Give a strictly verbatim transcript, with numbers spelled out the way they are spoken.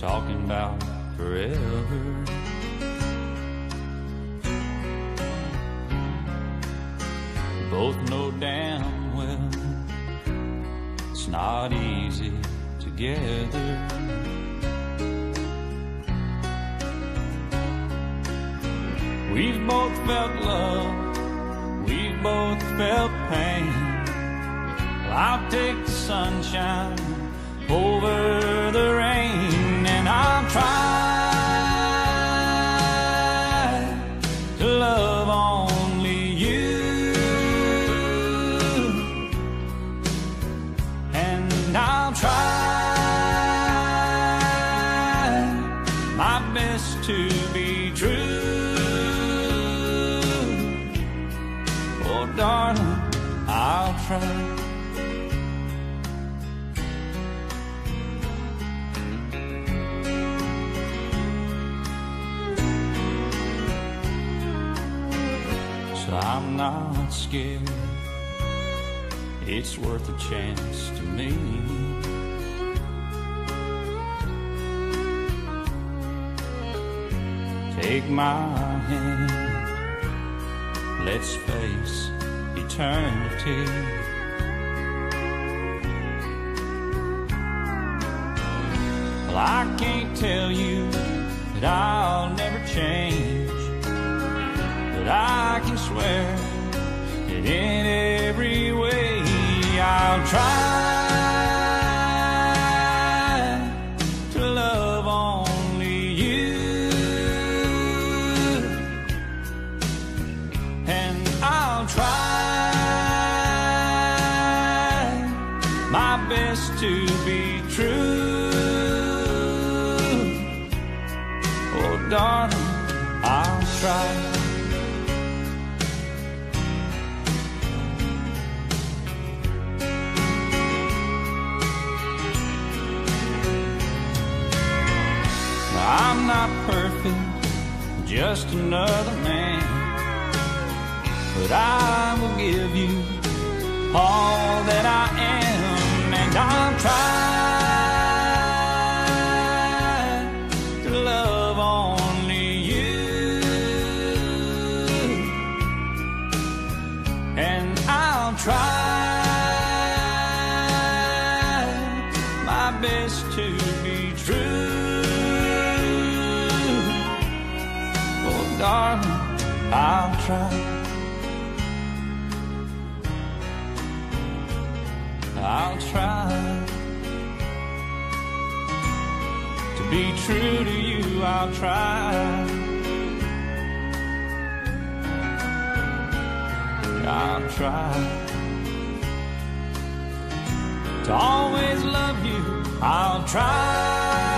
talking about forever. We both know damn well it's not easy together. We've both felt love, we've both felt pain. Well, I'll take the sunshine over the rain, and I'll try to love only you, and I'll try my best to be true. Oh, darling, I'll try. I'm not scared, it's worth a chance to me. Take my hand, let's face eternity. Well, I can't tell you that I'll never change, but I can swear that in every way I'll try to love only you, and I'll try my best to be true. Oh, darling, I'll try. I'm not perfect, just another man, but I will give you all that I am, and I'll try to love only you, and I'll try my best to be true. Darling, I'll try. I'll try to be true to you. I'll try. I'll try to always love you. I'll try.